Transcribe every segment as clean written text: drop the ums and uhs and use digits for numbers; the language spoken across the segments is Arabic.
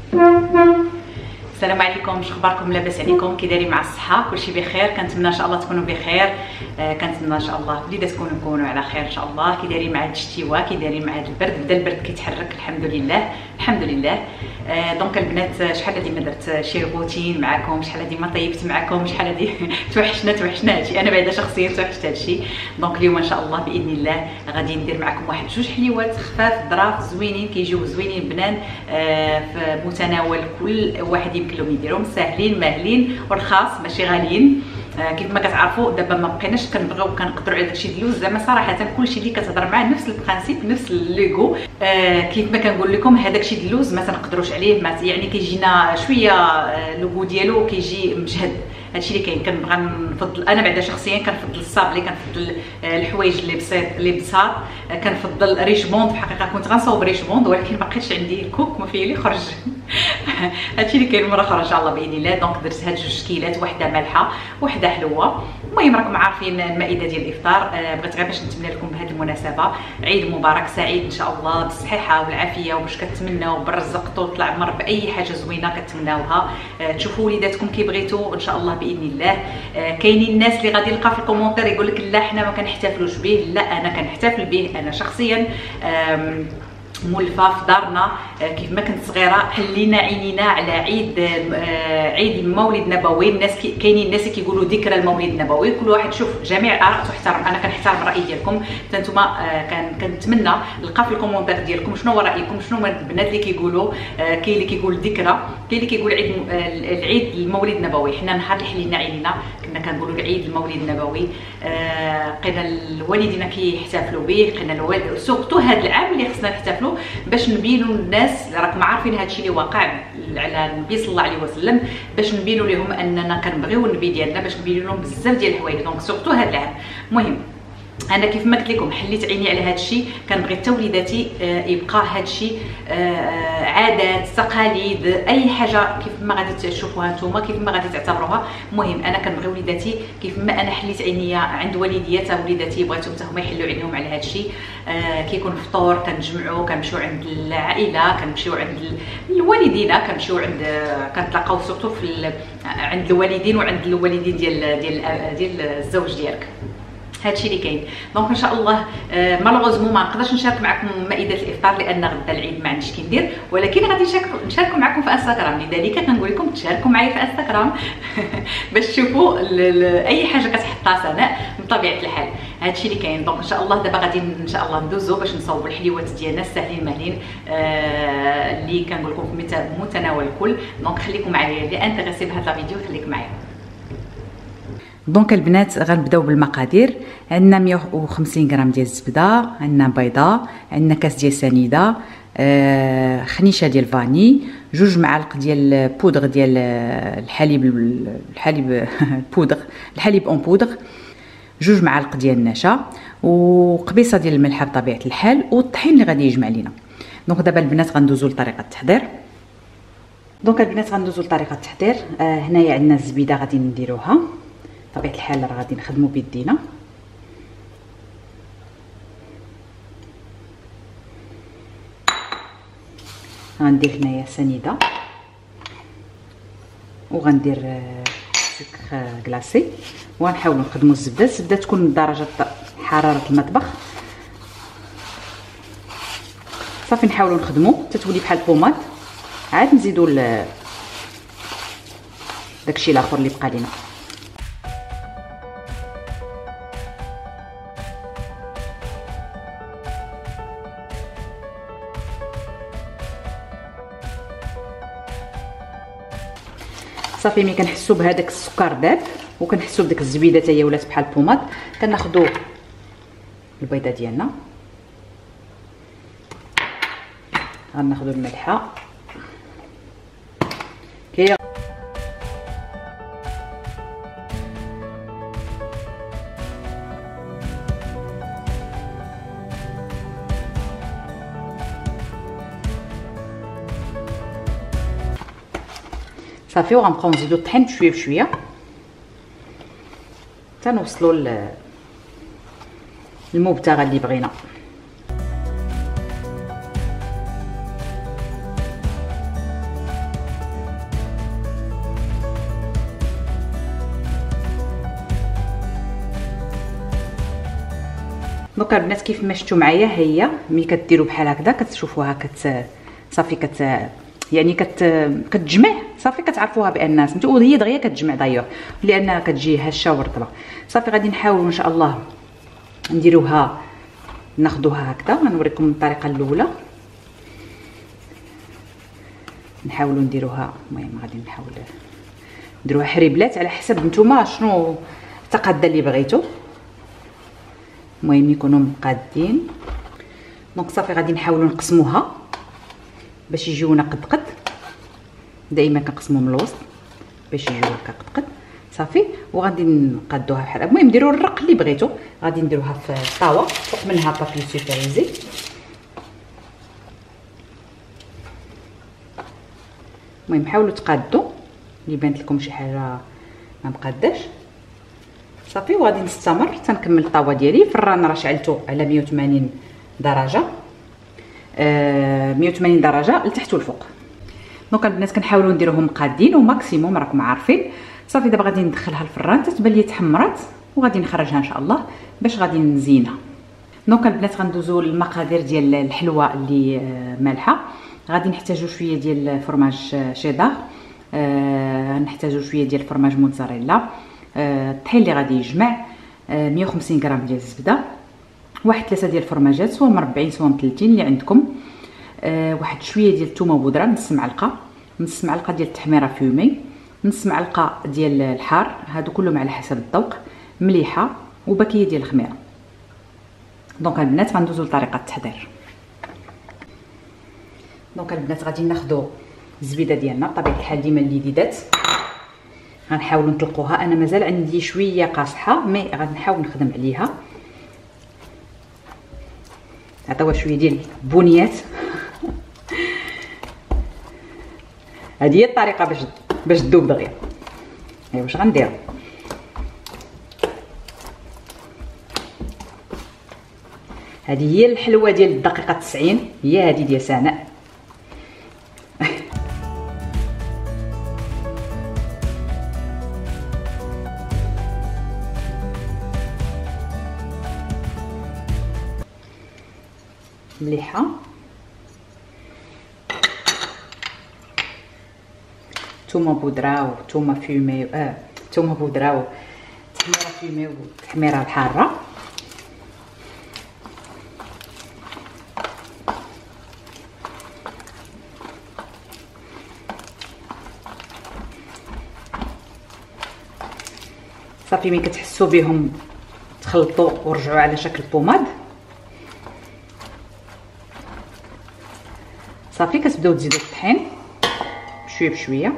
السلام عليكم، شنو اخباركم؟ لاباس عليكم؟ كي دايرين مع الصحه؟ كلشي بخير؟ كنتمنى ان شاء الله تكونوا بخير. كنتمنى ان شاء الله وليدات نكونوا على خير ان شاء الله. كي دايرين مع هاد الشتيوه؟ كي دايرين مع هاد البرد؟ بدا البرد كيتحرك الحمد لله الحمد لله. دونك البنات، شحال هادي ما درت شي روتين معكم، شحال هادي ما طيبت معكم، شحال هادي توحشنا هادشي. انا بعدا شخصيا توحشت هادشي. دونك اليوم ان شاء الله باذن الله غادي ندير معكم واحد جوج حليوات خفاف ظراف زوينين، كيجيو زوينين بنان في متناول كل واحد يمكن لهم يديرهم، ساهلين ماهلين ورخاص ماشي غاليين. كيف ما كتعرفوا دابا ما بقيناش كنبغيو كنقدروا على داكشي ديال اللوز، زعما صراحه كلشي اللي كتهضر معاه نفس البرانسيپ نفس الليغو. كيف ما كنقول لكم هذاك الشيء ديال اللوز ما تنقدروش عليه، ما يعني كيجينا شويه اللوغو ديالو كيجي مجهد. هادشي اللي كاين. كنبغى نفضل انا بعدا شخصيا كنفضل الصابلي، كنفضل الحوايج اللي بساط، كنفضل ريشموند. في الحقيقه كنت غنصاوب ريشموند ولكن ما بقيتش عندي الكوك، ما فيه لي خرج. هادشي اللي كاين مره اخرى ان شاء الله باذن الله. دونك درت هاد جوج كيلات، وحده مالحه وحده حلوه. المهم راكم عارفين المائده ديال الافطار. بغيت غير باش نتمنى لكم بهذه المناسبه عيد مبارك سعيد ان شاء الله، بالصحه والعافيه، وباش كتمناو بالرزق طول العمر باي حاجه زوينه كتمناوها. تشوفوا وليداتكم كي بغيتوا ان شاء الله باذن الله. كاينين الناس اللي غادي يلقى في الكومونتير يقول لك لا حنا ما كنحتفلوش به. لا، انا كنحتفل به. انا شخصيا مولفه في دارنا كيف ما كنت صغيره حلينا عينينا على عيد المولد النبوي. الناس كاينين الناس اللي كيقولوا ذكرى المولد النبوي. كل واحد شوف، جميع الاراء تحترم، انا كنحترم الراي ديالكم. نتوما كنتمنى نلقى في الكومونتير ديالكم شنو هو رايكم، شنو هما البنات اللي كيقولوا. كاين اللي كيقول ذكرى، كاين اللي كيقول العيد المولد النبوي. حنا نهار اللي حلينا عينينا كنا كنقولوا العيد المولد النبوي. لقينا الوالدين كيحتفلوا به، لقينا سورتو هذا العام اللي خصنا نحتفلوا باش نبينوا للناس. راكم عارفين هادشي اللي واقع على النبي صلى الله عليه وسلم، باش نبينوا لهم اننا كنبغيو النبي ديالنا، باش نبينوا لهم بزاف ديال الحوايج. دونك سورتو هذا العام. المهم انا كيف ما قلت لكم حليت عيني على هذا الشيء. كنبغي حتى وليداتي يبقى هذا الشيء عادات تقاليد اي حاجه كيف ما غادي تشوفوها نتوما، كيف ما غادي تعتبروها. المهم انا كنبغي وليداتي كيف ما انا حليت عيني عند والديات وليداتي بغيتهم حتى هما يحلوا عينيهم على هذا الشيء. كيكون فطور كنجمعوا، كنمشيو عند العائله، كنمشيو عند الوالدين، كنمشيو عند كنتلاقاو سورتو عند الوالدين وعند الوالدين ديال الزوج ديالك. هادشي اللي كاين. دونك ان شاء الله مالوغوزمون ما نقدرش نشارك معكم مائده الافطار لان غدا العيد ما عنديش كي ندير، ولكن غادي نشارك معكم في انستغرام. لذلك كنقول لكم تشاركوا معايا في انستغرام باش تشوفوا اي حاجه كتحطها سناء بطبيعه الحال. هادشي اللي كاين. دونك ان شاء الله دابا غادي ان شاء الله ندوزو باش نصاوبوا الحليوات ديالنا الساهلين ماهلين اللي كنقول لكم في متناول الكل. دونك خليكم معايا، اللي انتريسي بهذا الفيديو خليك معايا. دونك البنات غنبداو بالمقادير. عندنا 150 غرام ديال الزبده، عندنا بيضه، عندنا كاس ديال سنيده، خنيشه ديال فاني، جوج معالق ديال بودغ ديال الحليب بودغ، الحليب اون بودغ، جوج معالق ديال النشا، وقبيصه ديال الملح بطبيعه الحال، والطحين اللي غادي يجمع لينا. دونك دابا البنات غندوزو لطريقه التحضير. دونك البنات غندوزو لطريقه التحضير. هنايا عندنا الزبيده غادي نديروها بطبيعه الحال، راه غادي نخدموا بيدينا. غندير هنايا سنيده، وغندير سكر كلاصي، وغنحاولوا نخدموا الزبده تكون من درجه حراره المطبخ. صافي نحاولوا نخدموا تتولي بحال البوماد، عاد نزيدوا داكشي الاخر اللي بقى لينا. صافي ملي كنحسوا بهذاك السكر داب وكنحسوا بديك الزبيده حتى هي ولات بحال البوماد، كناخذوا البيضه ديالنا، غناخذوا الملحه صافي، وغنبقاو نزيدو الطحين بشويه بشويه حتى نوصلوا للمبتغى اللي بغينا. دونك البنات كيف ما شفتوا معايا، هي ملي كديروا بحال هكذا كتشوفوها صافي يعني كتجمع صافي، كتعرفوها بان سميتو، وهي دغيا كتجمع دايوغ لانها كتجي هشه ورطبه. صافي غادي نحاولوا ان شاء الله نديروها، ناخذوها هكذا. غنوريكم الطريقه الاولى، نحاولوا نديروها. المهم غادي نحاول نديروها حريبلات على حسب نتوما شنو التقاده اللي بغيتو، المهم يكونوا مقادين. دونك صافي غادي نحاولوا نقسموها باش يجيونا قد دائما كنقسموا من الوسط باش يجيو هكا قد صافي. وغادي نقادوها بحال المهم ديروا الرق اللي بغيتو. غادي نديروها في الطاوه فوق منها بابي سوبريزي. المهم حاولوا تقادوا اللي بانت لكم شي حاجه ما مقاداش صافي. وغادي نستمر تنكمل الطاوه ديالي. الفران راه شعلته على 180 درجه، 180 درجه لتحت والفوق. دونك البنات كنحاولوا نديروهم مقادين وماكسيموم راكم عارفين. صافي دابا غادي ندخلها الفران تتبان لي تحمرات، وغادي نخرجها ان شاء الله باش غادي نزينها. دونك البنات غندوزو المقادير ديال الحلوه اللي مالحه. غادي نحتاجو شويه ديال الفرماج شيدار، نحتاجو شويه ديال الفرماج موتزاريلا، الطحين اللي غادي يجمع، 150 غرام ديال الزبده، واحد 3 ديال الفرماجات سواء مربعين سواء متلتين اللي عندكم، واحد شويه ديال الثومه بودره، نص معلقه، نص معلقه ديال التحميره فيومي، نص معلقه ديال الحار، هادو كلهم على حسب الذوق، مليحه وباكيه ديال الخميره. دونك البنات غندوزو لطريقه التحضير. دونك البنات غادي ناخذوا الزبيده ديالنا بطبيعه الحال ديما اللذيذات، غنحاولوا نطلقوها. انا مازال عندي شويه قاصحه مي غنحاول نخدم عليها. عطاوها شويه ديال البنيات هذه هي الطريقه باش تذوب دغيا. ايوا واش غنديروا؟ هذه هي الحلوه ديال الدقيقه 90، هي هذه ديال سناء. مليحه ثومه بودره وثومه فيمي، ثومه بودره وتحميره فيمي والتحميره الحاره. صافي ملي كتحسوا بهم تخلطوا ورجعوا على شكل بوماد. صافي كتبداو تزيدوا الطحين بشويه بشويه.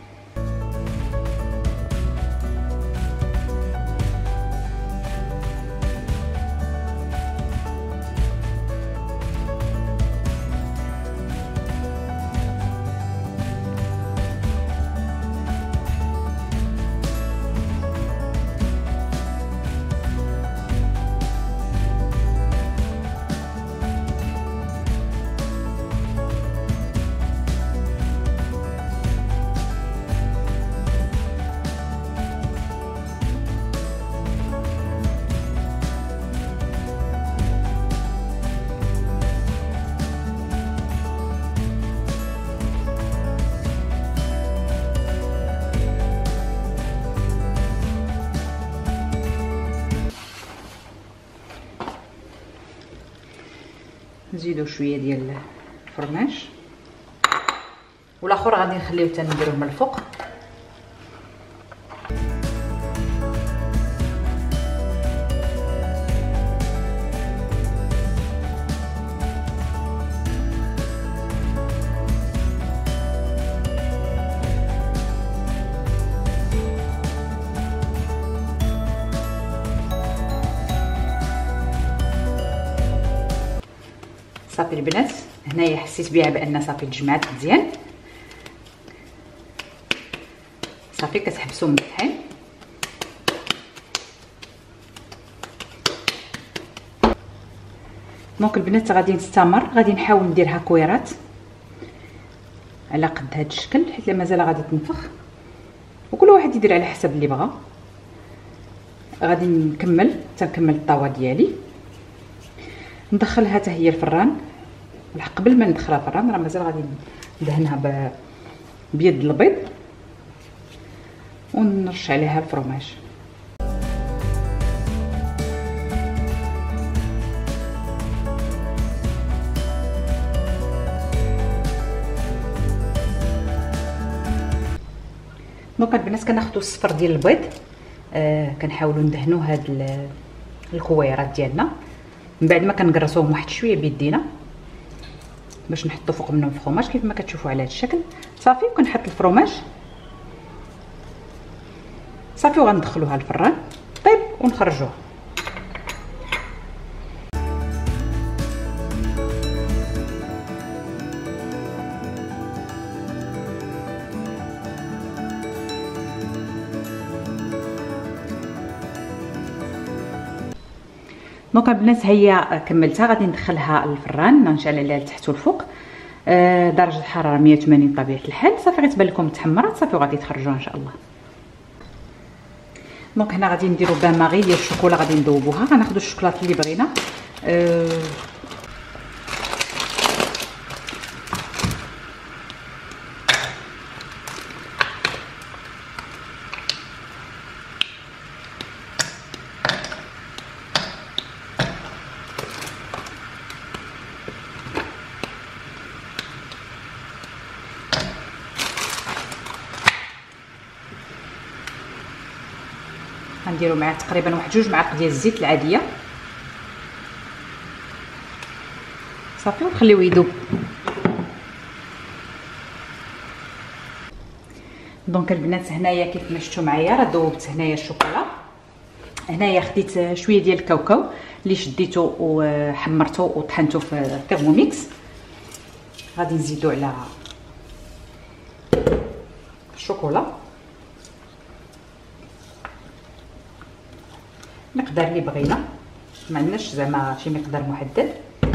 نزيدو شويه ديال الفرماج، والاخر غادي نخليوه حتى نديروه من الفوق. صافي البنات هنايا حسيت بها بان صافي تجمعات مزيان. صافي كتحبسوا من الطحين. دونك البنات غادي نستمر، غادي نحاول نديرها كويرات على قد هذا الشكل حيت مازال غادي تنفخ، وكل واحد يدير على حسب اللي بغا. غادي تنكمل الطاوه ديالي ندخلها حتى هي الفران. قبل ما ندخلها الفران راه مازال غادي ندهنها بيد البيض ونرش عليها الفرماج. دونك البنات كناخذوا الصفر ديال البيض، كنحاولوا ندهنوا هاد الكويرات ديالنا، من بعد ما كنقرصوهم واحد شويه بيدينا باش نحطوا فوق منهم الفرماج كيف ما كتشوفوا على هذا الشكل. صافي وكنحط الفرماج صافي وغندخلوها الفران طيب ونخرجوها. دونك البنات هي كملتها، غادي ندخلها للفران نشعل عليها لتحت والفوق، درجه الحراره 180 بطبيعه الحال. صافي غتبان لكم تحمرات صافي وغادي تخرجوها ان شاء الله. دونك هنا غادي نديرو بان ماغي ديال الشوكولا، غادي نذوبوها. غناخذوا الشوكولاط اللي بغينا، غنديروا معاه تقريبا واحد 2 معالق ديال الزيت العاديه صافي ونخليوه يذوب. دونك البنات هنايا كيف ما شفتوا معايا راه ذوبت هنايا الشوكولا. هنايا خديت شويه ديال الكاوكاو اللي شديته وحمرته وطحنته في الثيرموميكس، غادي نزيدو على الشوكولا المقدار اللي بغينا، ما عندناش زعما شي مقدار محدد.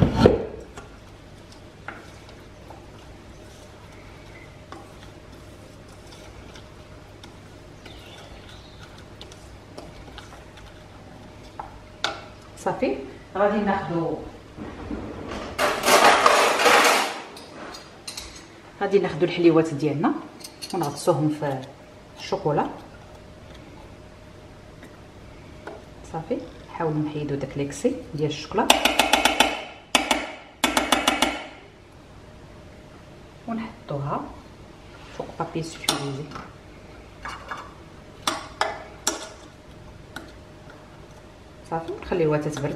صافي غادي ناخذوا الحليوات ديالنا ونغطسوهم في الشوكولا. صافي نحاولوا نحيدوا داك ليكسي ديال الشوكولا ونحطوها فوق بابي سوفيزي. صافي نخليوها تتبرد.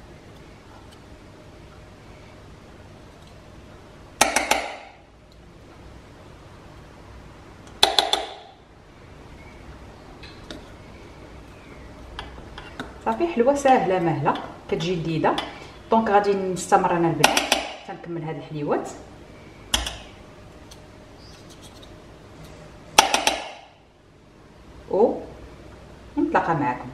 صافي حلوه ساهله ماهله كتجي لذيذه. دونك غادي نستمر انا البنات حتى نكمل هاد الحليوات. ونتلاقى معكم.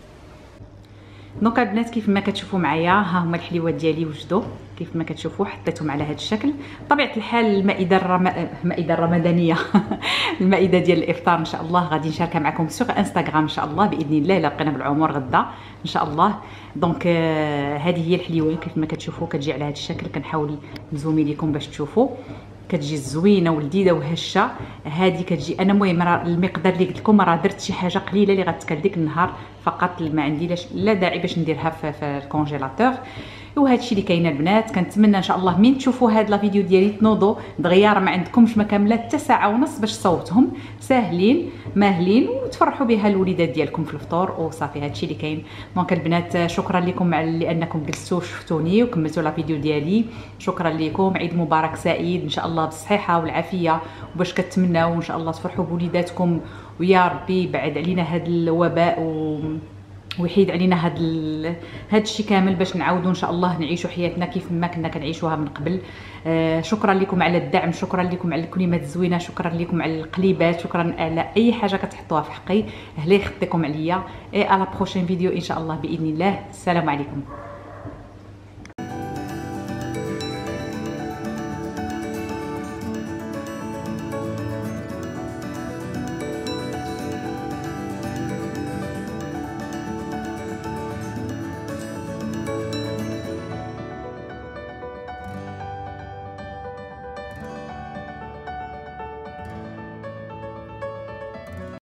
دونك البنات كيف ما كتشوفوا معايا ها هما الحليوات ديالي وجدوا كيف ما كتشوفوا، حطيتهم على هذا الشكل. بطبيعه الحال المائده الرمضانيه المائده ديال الافطار ان شاء الله غادي نشاركها معكم سوغ انستغرام ان شاء الله باذن الله الا بقينا بالعمر غدا ان شاء الله. دونك هذه هي الحليوه كيف ما كتشوفوا كتجي على هذا الشكل. كنحاول نزومي لكم باش تشوفوا كتجي زوينه ولذيذه وهشه. هذه كتجي انا المهم المقدار اللي قلت لكم راه درت شي حاجه قليله اللي غتكل ديك النهار فقط، ما عندي لا داعي باش نديرها في الكونجيلاتور. وهذا الشيء اللي كاين البنات. كنتمنى ان شاء الله من تشوفوا هاد لا فيديو ديالي تنوضوا دغيا راه ما عندكمش ما كامله حتى ساعه ونص باش تصوتهم ساهلين ماهلين وتفرحوا بها الوليدات ديالكم في الفطور وصافي. هذا الشيء اللي كاين. دونك البنات شكرا لكم لانكم جلستوا شفتوني وكملتوا لا فيديو ديالي. شكرا لكم. عيد مبارك سعيد ان شاء الله بالصحه والعافيه وباش كتمناو ان شاء الله تفرحوا بوليداتكم ويا ربي يبعد علينا هذا الوباء ويحيد علينا هاد الشيء كامل باش نعاودوا ان شاء الله نعيشوا حياتنا كيف ما كنا كنعيشوها من قبل. شكرا لكم على الدعم، شكرا لكم على الكلمات الزوينه، شكرا لكم على القليبات، شكرا على اي حاجه كتحطوها في حقي. الله يخطيكم عليا. اي على بروشين فيديو ان شاء الله باذن الله. السلام عليكم.